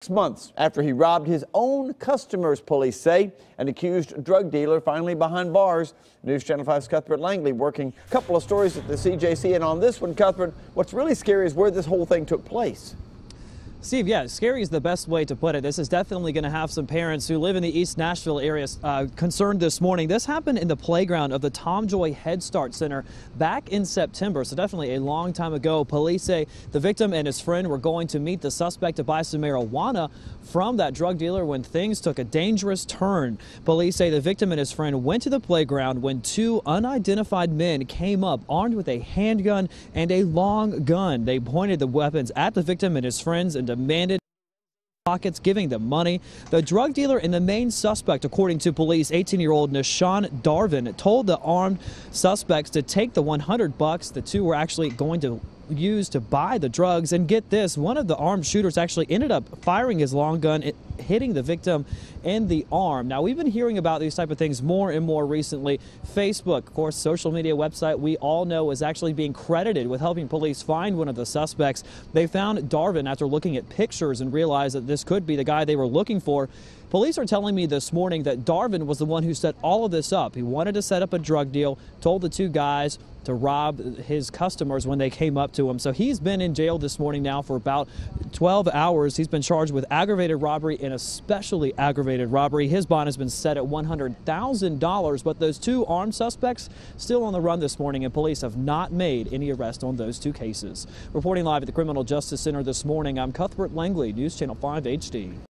Months after he robbed his own customers, police say. An accused drug dealer finally behind bars. News Channel 5's Cuthbert Langley working a couple of stories at the CJC. And on this one, Cuthbert, what's really scary is where this whole thing took place. Steve, yeah, scary is the best way to put it. This is definitely going to have some parents who live in the East Nashville area concerned this morning. This happened in the playground of the Tom Joy Head Start Center back in September, so definitely a long time ago. Police say the victim and his friend were going to meet the suspect to buy some marijuana from that drug dealer when things took a dangerous turn. Police say the victim and his friend went to the playground when two unidentified men came up armed with a handgun and a long gun. They pointed the weapons at the victim and his friends and demanded pockets, giving them money. The drug dealer and the main suspect, according to police, 18-year-old Nashawn Darvin, told the armed suspects to take the $100 the two were actually going to use to buy the drugs. And get this, one of the armed shooters actually ended up firing his long gun, hitting the victim in the arm. Now, we've been hearing about these type of things more and more recently. Facebook, of course, social media website we all know, is actually being credited with helping police find one of the suspects. They found Darvin after looking at pictures and realized that this could be the guy they were looking for. Police are telling me this morning that Darvin was the one who set all of this up. He wanted to set up a drug deal, told the two guys to rob his customers when they came up to him. So he's been in jail this morning now for about 12 hours. He's been charged with aggravated robbery and especially aggravated robbery. His bond has been set at $100,000, but those two armed suspects still on the run this morning, and police have not made any arrest on those two cases. Reporting live at the Criminal Justice Center this morning, I'm Cuthbert Langley, News Channel 5 HD.